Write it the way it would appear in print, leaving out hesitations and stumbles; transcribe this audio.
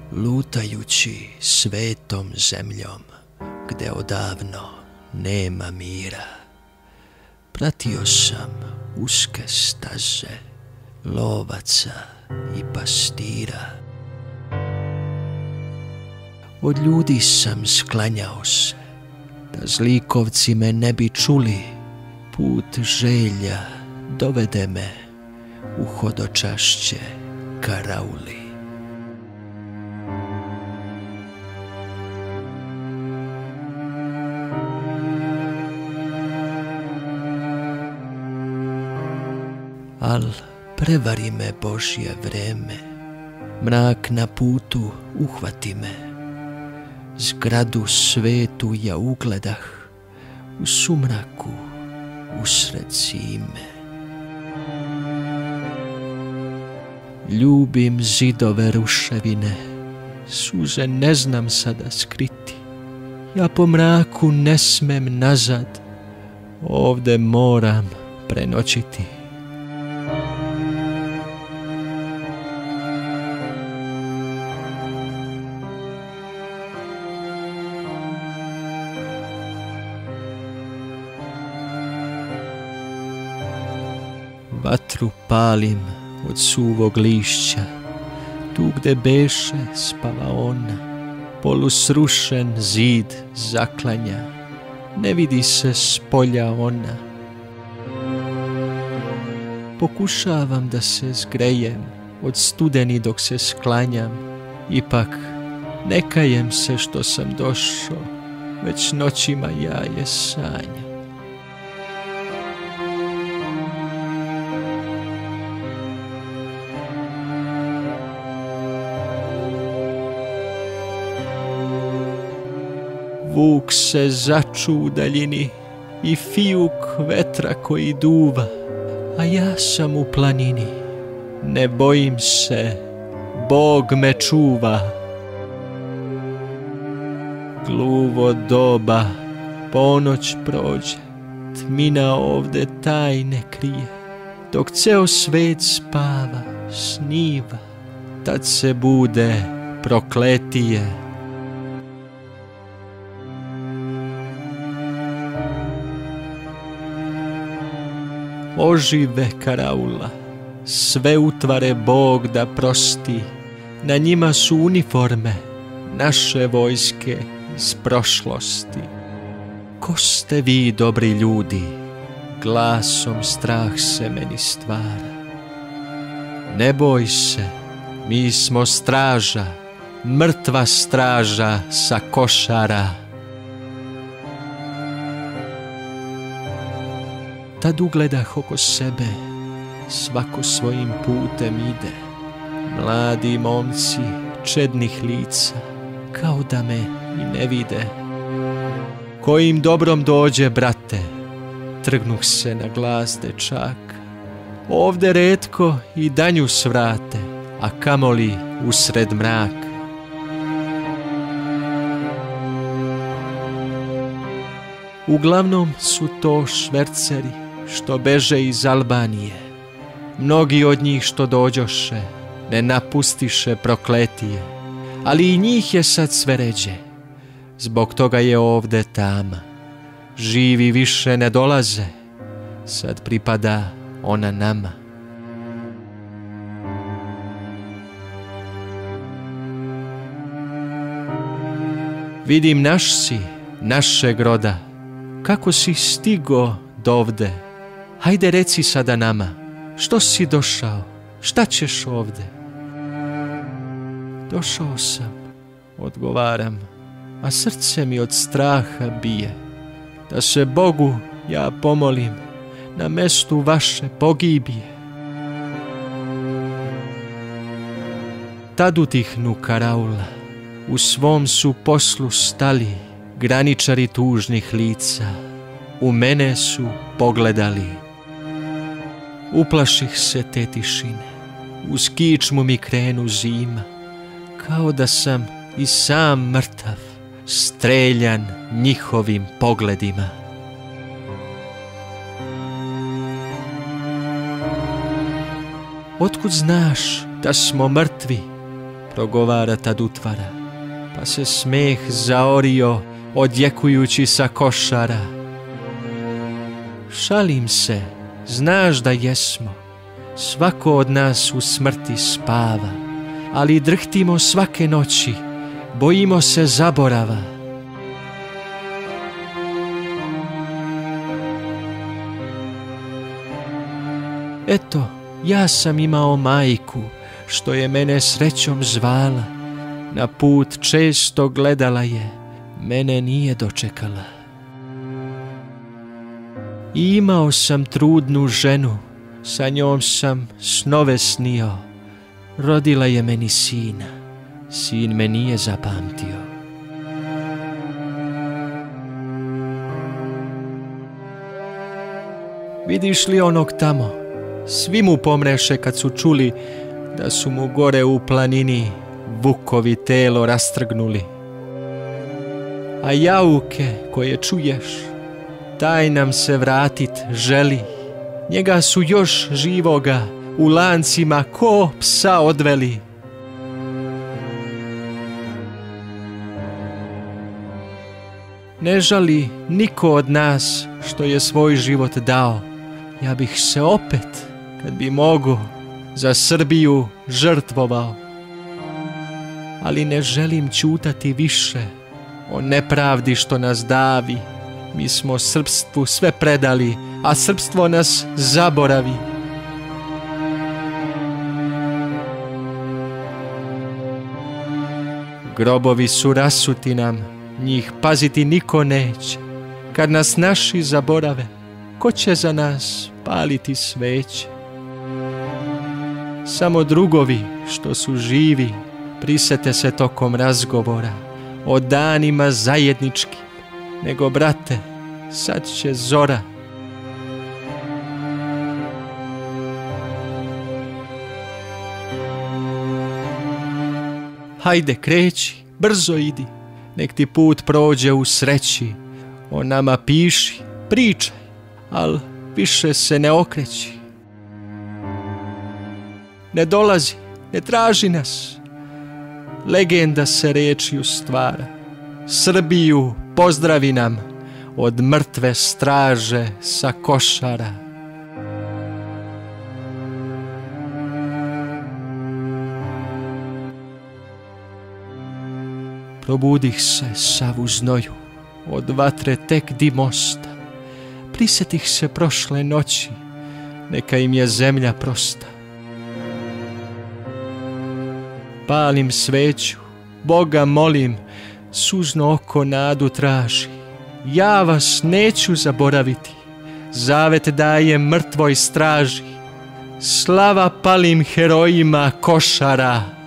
lutajući svetom zemljom, gde odavno nema mira. Pratio sam uske staze lovaca i pastira. Od ljudi sam sklanjao se, da zlikovci me ne bi čuli. Put želja dovede me u hodočašće karauli. Al prevari me Božje vreme, mrak na putu uhvati me. Zgradu svetu ja ugledah u sumraku usred zime. Ljubim zidove ruševine, suze ne znam sada skriti. Ja po mraku ne smem nazad, ovde moram prenoćiti. Vatru palim od suvog lišća, tu gde beše spavaona. Polusrušen zid zaklanja, ne vidi se s polja ona. Pokušavam da se zgrejem od studeni dok se sklanjam, ipak ne kajem se što sam došao, već noćima ja je sanjam. Vuk se začu u daljini i fijuk vetra koji duva, a ja sam u planini, ne bojim se, Bog me čuva. Gluvo doba, ponoć prođe, tmina ovde tajne krije, dok ceo svet spava, sniva, tad se bude prokletije. Ožive karaula, sve utvare Bog da prosti, na njima su uniforme naše vojske iz prošlosti. Ko ste vi, dobri ljudi, glasom strah se meni stvara. Ne boj se, mi smo straža, mrtva straža sa Košara. Tad ugledah oko sebe, svako svojim putem ide. Mladi momci čednih lica, kao da me i ne vide. Ko im dobrom dođe, brate, trgnuh se na glas dečaka. Ovde retko i danju svrate, a kamoli usred mraka. Uglavnom su to šverceri što beže iz Albanije. Mnogi od njih što dođoše ne napustiše prokletije, ali i njih je sad sve ređe. Zbog toga je ovde tama. Živi više ne dolaze, sad pripada ona nama. Vidim naš si, našeg roda, kako si stigo dovde. Hajde reci sada nama, što si došao, šta ćeš ovde? Došao sam, odgovaram, a srce mi od straha bije, da se Bogu ja pomolim na mestu vaše pogibije. Tad utihnu karaula, u svom su poslu stali, graničari tužnih lica, u mene su pogledali. Uplaših se te tišine, uz kičmu mi krenu zima, kao da sam i sam mrtav, streljan njihovim pogledima. Otkud znaš da smo mrtvi? progovara tad utvara, pa se smeh zaorio odjekujući sa košara. Šalim se, znaš da jesmo, svako od nas u smrti spava, ali drhtimo svake noći, bojimo se zaborava. Eto, ja sam imao majku, što je mene srećom zvala, na put često gledala je, mene nije dočekala. I imao sam trudnu ženu, sa njom sam snove snio, rodila je meni sina, sin me nije zapamtio. Vidiš li onog tamo? Svi mu pomreše kad su čuli da su mu gore u planini vukovi telo rastrgnuli. A jauke koje čuješ, taj nam se vratit želi. Njega su još živoga u lancima ko psa odveli. Ne žali niko od nas što je svoj život dao. Ja bih se opet, kad bi mogo, za Srbiju žrtvovao. Ali ne želim ćutati više o nepravdi što nas davi. Mi smo srpstvu sve predali, a srpstvo nas zaboravi. Grobovi su rasuti nam, njih paziti niko neće. Kad nas naši zaborave, ko će za nas paliti sveće? Samo drugovi što su živi prisete se tokom razgovora o danima zajedničkim, nego brate, sad će zora. Hajde kreći, brzo idi, nek ti put prođe u sreći, o nama piši, pričaj, al više se ne okreći. Ne dolazi, ne traži nas, legenda se rečju stvara. Srbiju pozdravi nam od mrtve straže sa Košara. Probudih se sav u znoju, od vatre tek dim osta. Prisetih se prošle noći, neka im je zemlja prosta. Palim sveću, Boga molim, suzno oko nadu traži. Ja vas neću zaboraviti, zavet dajem mrtvoj straži. Slava palim herojima Košara.